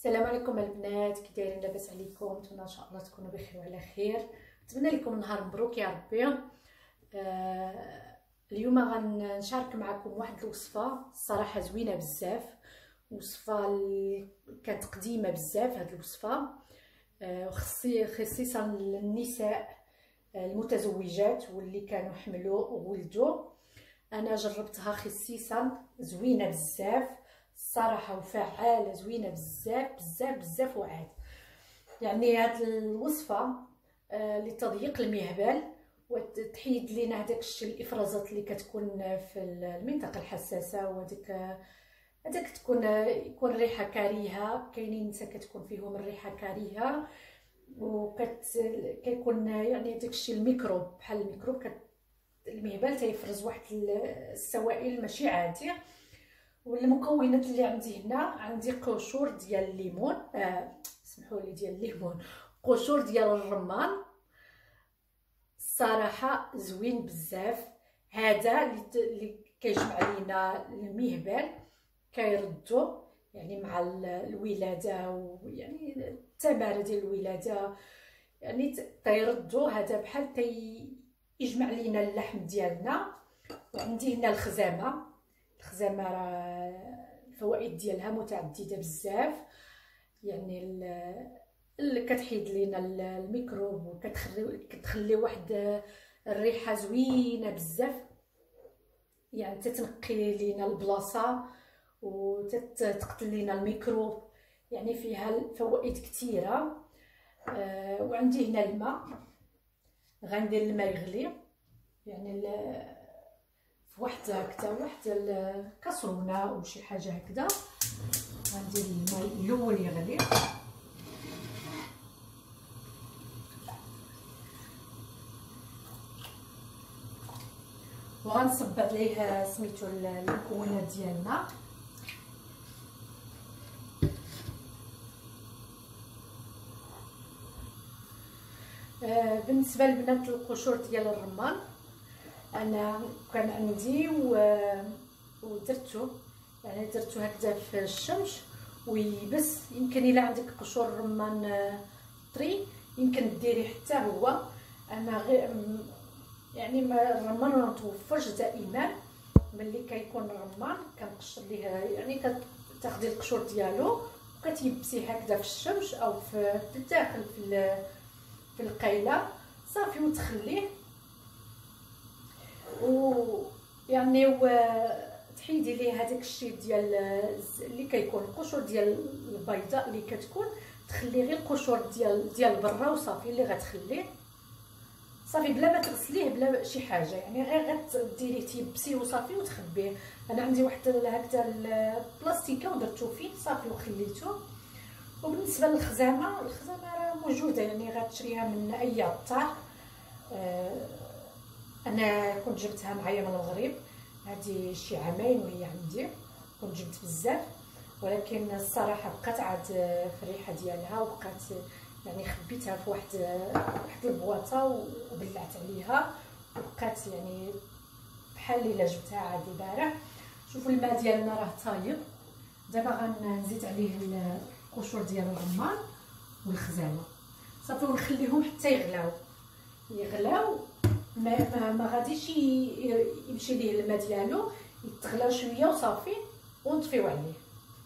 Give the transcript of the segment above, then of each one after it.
السلام عليكم البنات، كي دايرين؟ لاباس عليكم؟ نتمنى ان شاء الله تكونوا بخير وعلى خير. نتمنى لكم نهار مبروك يا ربي. اليوم غنشارك معكم واحد الوصفه الصراحه زوينه بزاف، وصفه كانت قديمه بزاف هاد الوصفه، خصيصا للنساء المتزوجات واللي كانوا حملوا وولدوا. انا جربتها خصيصا، زوينه بزاف الصراحه وفعاله، زوينه بزاف بزاف بزاف. وعاد يعني هاد الوصفه لتضييق المهبل وتحيد لينا هداك الشيء، الافرازات اللي كتكون في المنطقه الحساسه، هذاك يكون الريحه كريهه. كاينين نساء كتكون فيهم الريحه كريهه كيكون يعني هذاك الشيء الميكروب، بحال الميكروب المهبل تيفرز واحد السوائل ماشي عادي. والمكونات اللي عندي هنا، عندي قشور ديال الليمون، اسمحوا لي، ديال الليمون، قشور ديال الرمان. الصراحه زوين بزاف. هذا اللي كيجمع لينا المهبل، كيردو يعني مع الولاده، ويعني التماره ديال الولاده يعني تيردو. هذا بحال يجمع لينا اللحم ديالنا. وعندي هنا الخزامه راه الفوائد ديالها متعدده بزاف، يعني اللي كتحيد لينا الميكروب وكتخلي واحد الريحه زوينه بزاف، يعني تتنقي لينا البلاصه وتقتل لينا الميكروب، يعني فيها فوائد كثيره. وعندي هنا الماء، غندير الماء يغلي يعني في واحد الكاسرونه او شي حاجه هكذا. غندير الماء الاول يغلي، وغنصب عليه سميتو المكونات ديالنا. بالنسبه لبنات القشور ديال الرمان، انا كان عندي ودرتو، يعني درتو هكذا في الشمس ويبس. يمكن الا عندك قشور رمان طري يمكن ديري حتى هو. انا غير يعني ما الرمان ما متوفرش دائما. ملي كيكون الرمان كنقشر ليه، يعني كتاخدي القشور ديالو وكتيبسيه هكذا في الشمس او في الداخل في القيله صافي، وتخليه ويعني تحيدي ليه هذاك الشيء ديال اللي كيكون القشور ديال البيضاء اللي كتكون، تخلي غير القشور ديال برا وصافي، اللي غتخليه صافي بلا ما تغسليه بلا شي حاجه، يعني غير غديريه تيبسيه وصافي وتخبيه. انا عندي واحد هكذا البلاستيكه ودرتو فيه صافي وخليته. وبالنسبه للخزامه راه موجوده، يعني غتشريها من اي عطار. انا كنت جبتها معايا من المغرب، هذه شي عامين وهي عندي، كنت جبت بزاف، ولكن الصراحه بقات عاد في الريحه ديالها، وبقات يعني خبيتها في واحد البواطه وبلعت عليها، وبقات يعني بحال الا جبتها عاد البارح. شوفوا الماء ديالنا راه طايب. دابا غنزيد عليه القشور ديال الرمان والخزامه صافي، ونخليهم حتى يغلاو. ما غاديش يمشي ليه الماء ديالو، يتغلى شويه وصافي ونطفيو عليه.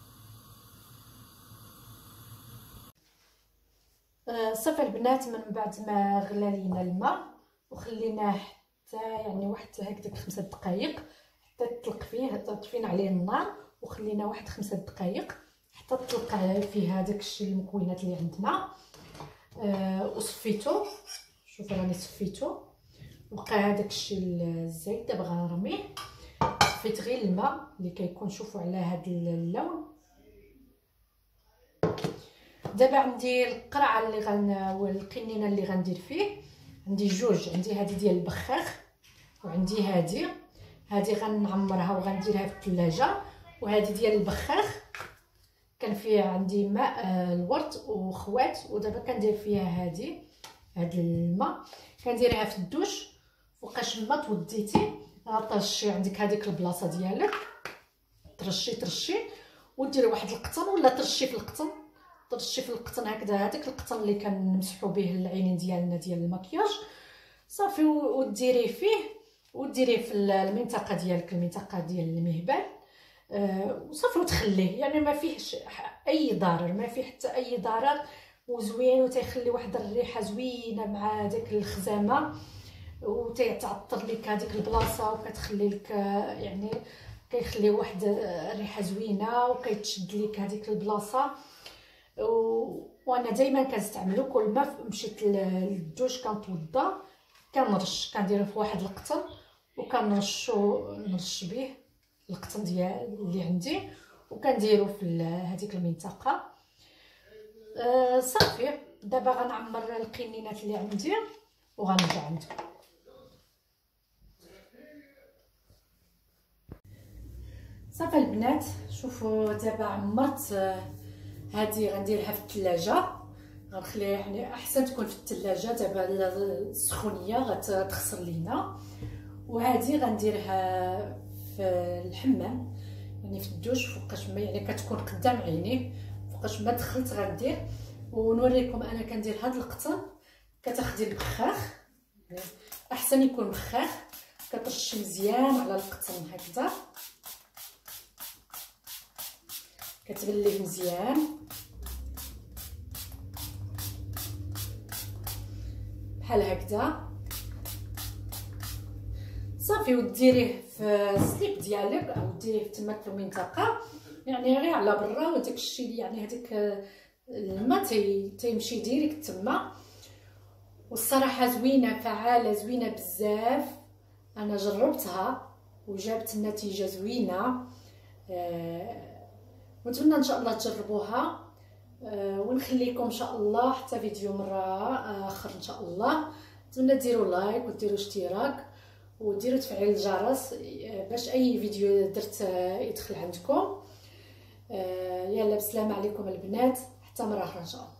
صافي البنات، من بعد ما غلى لينا الماء وخليناه حتى يعني واحد هكذاك 5 دقائق حتى تطلق فيه، طفينا عليه النار وخلينا واحد 5 دقائق حتى تطلق فيه هذاك الشيء المكونات اللي عندنا. وصفيتو، شوفوا راني صفيتو، بقى هذاك الشيء الزايد. دابا غنرميه. صفيت غير الماء اللي كيكون، شوفوا على هذا اللون. دابا عندي القرعه والقنينه اللي غندير فيه. عندي جوج، عندي هذه ديال البخاخ وعندي هذه غنعمرها وغنديرها في الثلاجه. وهذه ديال البخاخ كان فيها عندي ماء الورد وخوات، ودابا كندير فيها هاد الماء، كنديرها في الدوش فوقاش ما توديتي غطرشي عندك هذيك البلاصه ديالك، ترشي وديري واحد القطن ولا ترشي في القطن ترشي في القطن هكذا، هذاك القطن اللي كنمسحوا به العينين ديالنا ديال المكياج صافي، وديريه فيه وديريه في المنطقه ديالك، المنطقه ديال المهبل وصافي وتخليه. يعني ما فيهش اي ضرر، ما فيه حتى اي ضرر، وزوين وتيخلي واحد الريحه زوينه مع داك الخزامه، وتيعطر لك هذيك البلاصه، وكتخلي لك يعني كيخلي واحد الريحه زوينه، وكيتشد لك هذيك البلاصه. وانا دائما كنستعملو كل ما مشيت للدوش كنتوضا كنرش، كنديرو في واحد القطن وكنرش به القطن ديال اللي عندي، وكنديرو في هذيك المنطقه. صافي دابا غنعمر القنينات اللي عندي وغنرجع عندكم. صافي البنات، شوفوا دابا عمرت هذه غنديرها في الثلاجه، غنخليها يعني احسن تكون في الثلاجه، دابا السخونيه غتخسر لينا. وهذه غنديرها في الحمام، يعني في الدوش فوقاش ما يعني كتكون قدام عيني، فوقاش ما دخلت غندير. ونوريكم انا كندير هذا القطن، كتاخدي البخاخ يعني احسن يكون بخاخ، كترشي مزيان على القطن هكذا، كتبليه مزيان بحال هكذا صافي. وديريه في السليب ديالك او ديريه تما في المنطقه، يعني غير على برا، وداك الشيء يعني هذاك الماء تيمشي ديريكت تما. والصراحه زوينه فعاله، زوينه بزاف، انا جربتها وجابت النتيجه زوينه. ونتمنى ان شاء الله تجربوها، ونخليكم ان شاء الله حتى فيديو مره اخر ان شاء الله. نتمنى ديروا لايك وديروا اشتراك وديروا تفعيل الجرس باش اي فيديو درت يدخل عندكم. يلا بسلامه عليكم البنات، حتى مره اخرى ان شاء الله.